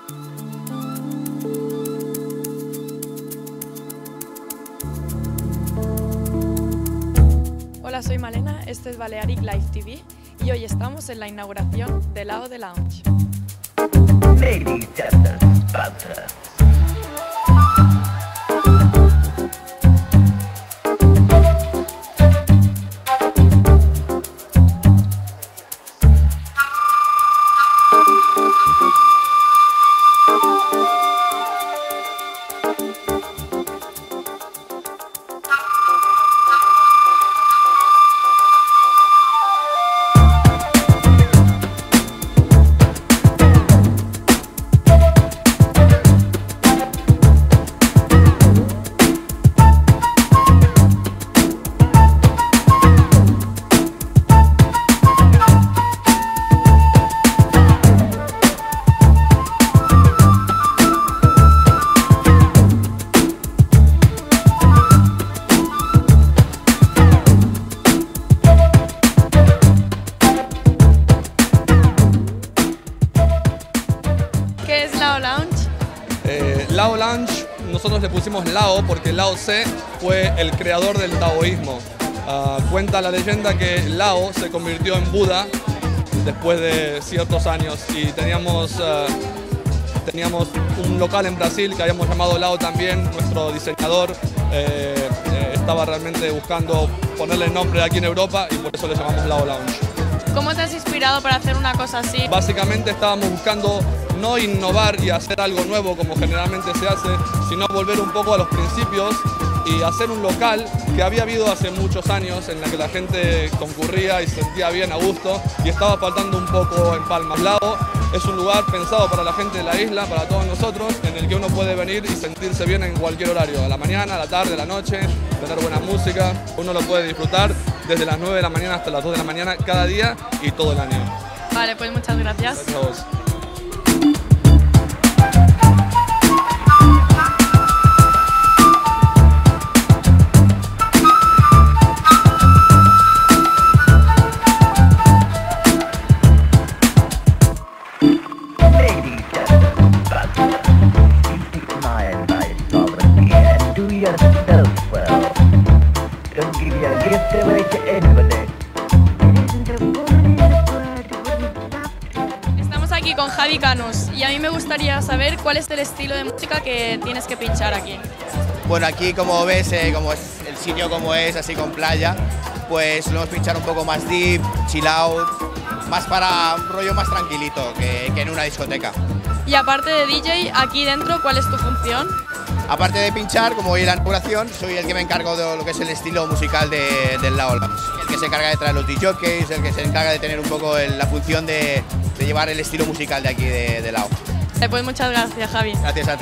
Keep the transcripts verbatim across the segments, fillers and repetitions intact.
Hola, soy Malena, esto es Balearic Live T V y hoy estamos en la inauguración de Lao The Lounge. Ladies and sponsors. ¿Qué es Lao Lounge? Eh, Lao Lounge, nosotros le pusimos Lao porque Lao Tse fue el creador del taoísmo. Uh, cuenta la leyenda que Lao se convirtió en Buda después de ciertos años y teníamos, uh, teníamos un local en Brasil que habíamos llamado Lao también. Nuestro diseñador eh, eh, estaba realmente buscando ponerle el nombre aquí en Europa y por eso le llamamos Lao Lounge. ¿Cómo te has inspirado para hacer una cosa así? Básicamente estábamos buscando no innovar y hacer algo nuevo como generalmente se hace, sino volver un poco a los principios y hacer un local que había habido hace muchos años en la que la gente concurría y se sentía bien a gusto y estaba faltando un poco en Palma. Lao es un lugar pensado para la gente de la isla, para todos nosotros, en el que uno puede venir y sentirse bien en cualquier horario, a la mañana, a la tarde, a la noche, tener buena música, uno lo puede disfrutar desde las nueve de la mañana hasta las dos de la mañana cada día y todo el año. Vale, pues muchas gracias. Gracias a vos. Estamos aquí con Javi Canus y a mí me gustaría saber cuál es el estilo de música que tienes que pinchar aquí. Bueno, aquí como ves, eh, como es el sitio como es, así con playa, pues lo hemos pinchado un poco más deep, chill out, más para un rollo más tranquilito que, que en una discoteca. Y aparte de D J, aquí dentro, ¿cuál es tu función? Aparte de pinchar, como hoy en la inauguración, soy el que me encargo de lo que es el estilo musical de, del Lao Lounge. El que se encarga de traer los D Js, el que se encarga de tener un poco el, la función de, de llevar el estilo musical de aquí de, de Lao. Pues muchas gracias, Javi. Gracias a ti.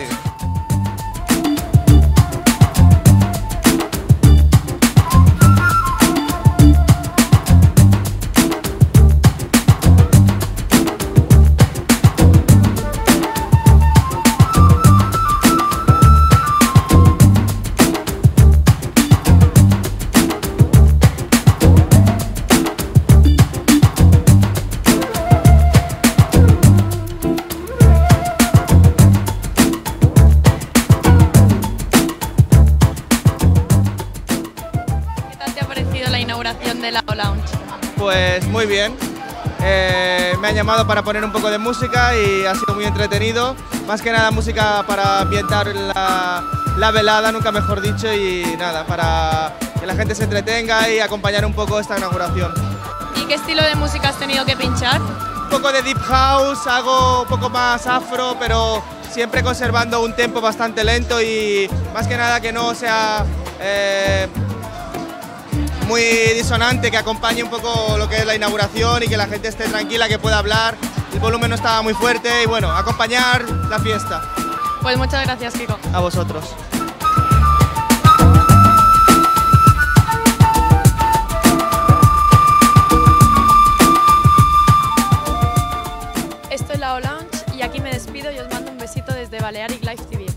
La inauguración de Lao Lounge. Pues muy bien, eh, me han llamado para poner un poco de música y ha sido muy entretenido, más que nada música para ambientar la, la velada, nunca mejor dicho, y nada, para que la gente se entretenga y acompañar un poco esta inauguración. ¿Y qué estilo de música has tenido que pinchar? Un poco de deep house, hago un poco más afro, pero siempre conservando un tempo bastante lento y más que nada que no sea eh, muy disonante, que acompañe un poco lo que es la inauguración y que la gente esté tranquila, que pueda hablar. El volumen no estaba muy fuerte y bueno, acompañar la fiesta. Pues muchas gracias, Kiko. A vosotros. Esto es Lao Lounge y aquí me despido y os mando un besito desde Balearic Live T V.